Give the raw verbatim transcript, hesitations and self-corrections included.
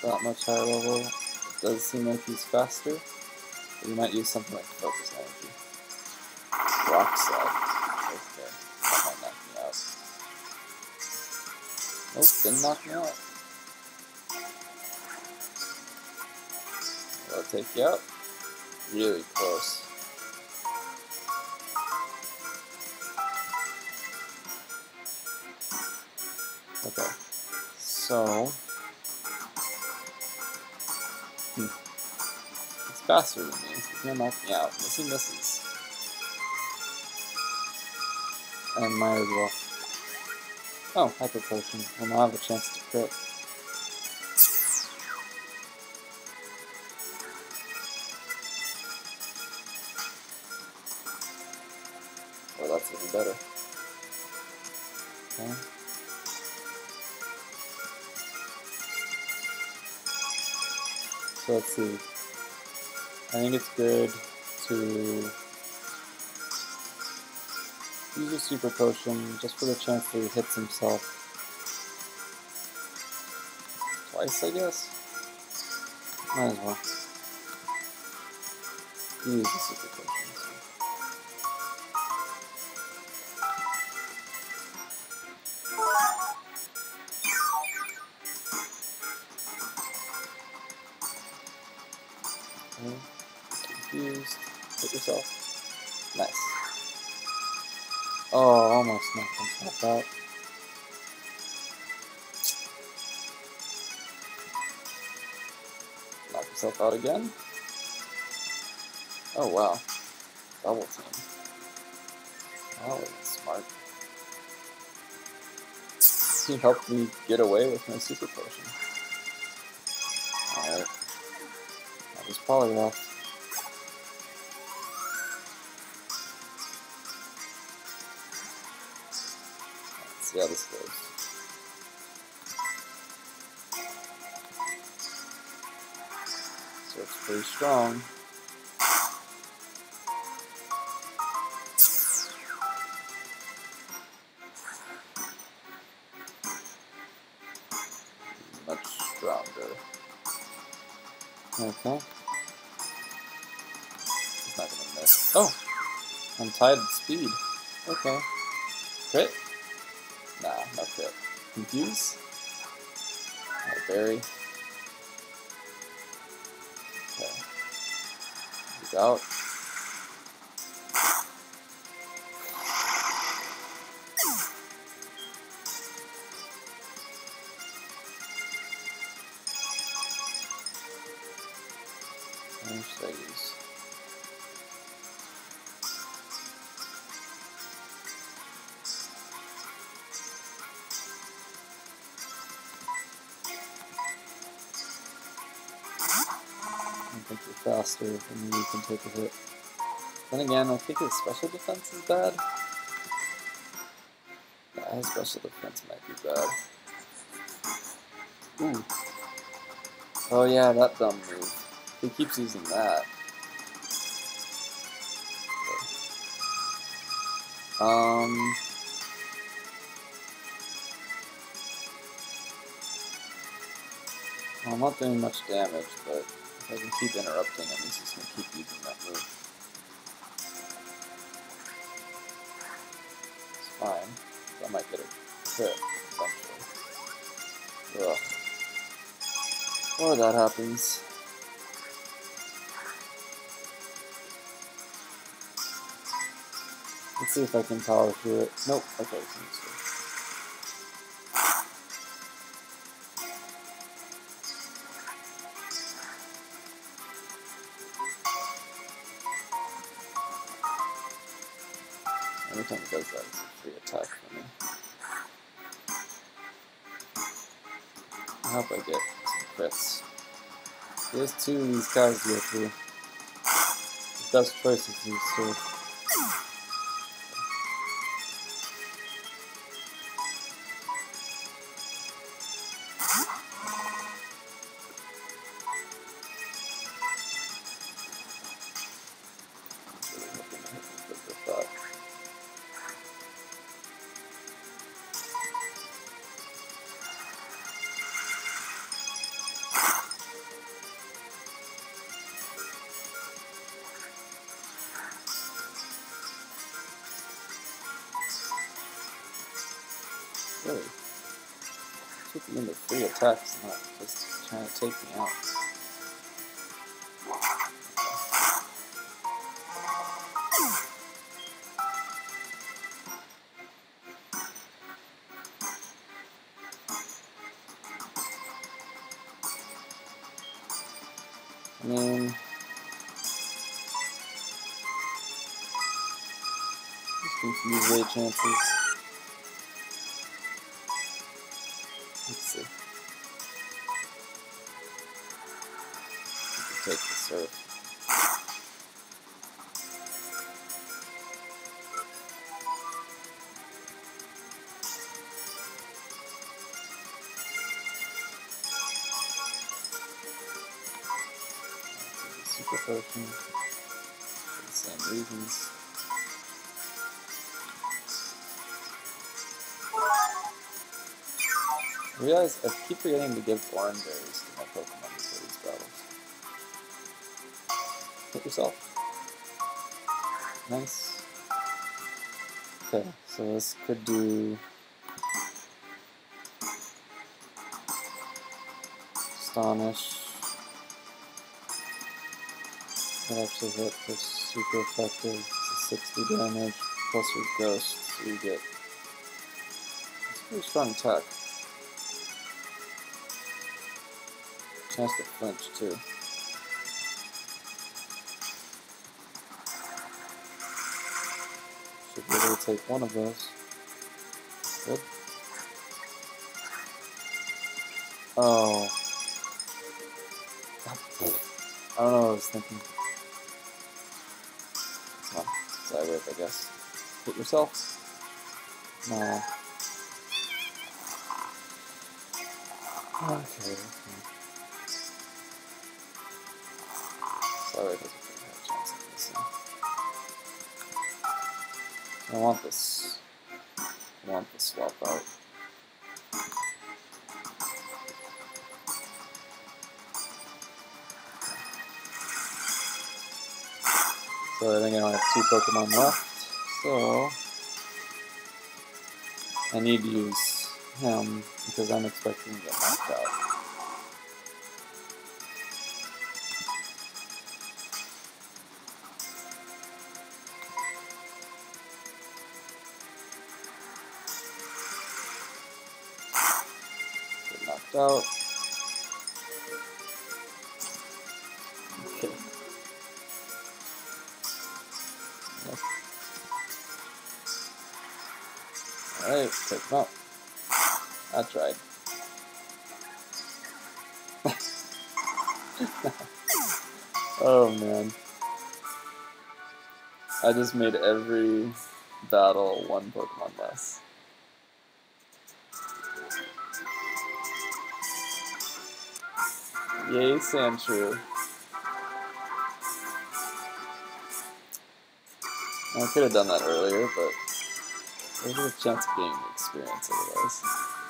that much higher level. It does seem like he's faster. But you might use something like Focus Energy. Rock Slide. Okay. That might knock me out. Nope, didn't knock me out. That'll take you out. Really close. Okay. So, hmm. It's faster than me. He's gonna knock me out. Unless he misses. And might as well. Oh, Hyper Potion. We'll now have a chance to crit. Well, that's even better. Okay. So let's see. I think it's good to use a Super Potion just for the chance that he hits himself twice, I guess. Might as well. Use the Super Potion. Okay. Confused. Hit yourself. Nice. Oh, almost knocked himself out. Knock himself out again. Oh wow. Double team. That was smart. He helped me get away with my Super Potion. Alright. That was Poliwrath. Let's see how this goes. So it's pretty strong. Much stronger. Okay. He's not gonna miss. Oh! Untied speed. Okay. Crit? Nah, not crit. Confuse? Alright, Berry. Okay. He's out. What should I use? I think you're faster, and maybe you can take a hit. Then again, I think his special defense is bad. Yeah, his special defense might be bad. Ooh. Oh yeah, that dumb move. He keeps using that. Okay. Um... Well, I'm not doing much damage, but if I can keep interrupting him, he's just going to keep using that move. It's fine. I might get a crit eventually. Ugh. Or that happens. Let's see if I can power through it. Nope. Okay, seems good. Every time he does that, it's a free attack for me. I hope I get some crits. He has two of these guys to go through. His best choice is these two. Really? Took me into free attacks, not just trying to take me out. I mean, just confuse rate chances. Let's see. Take the surf. Super potion for the same reasons. I realize I keep forgetting to give orange berries to my Pokemon before these battles. Hit yourself. Nice. Okay, so this could do Astonish. That actually hit for super effective. It's a sixty damage plus your ghost, so you get it's a pretty strong attack. Chance to flinch too. Should be able to take one of those. Good. Oh. I don't know what I was thinking. Come on. Sideways, I guess. Hit yourself. No. Okay, okay. Sorry, there's a pretty high chance of missing. I want this. I want the swap out. So I think I only have two Pokemon left. So I need to use him because I'm expecting to get knocked out. Get knocked out. Okay. Yep. Alright, take him out. I tried. Oh man. I just made every battle one Pokemon less. Yay, Sandshrew. I could have done that earlier, but there's a chance of getting the experience otherwise.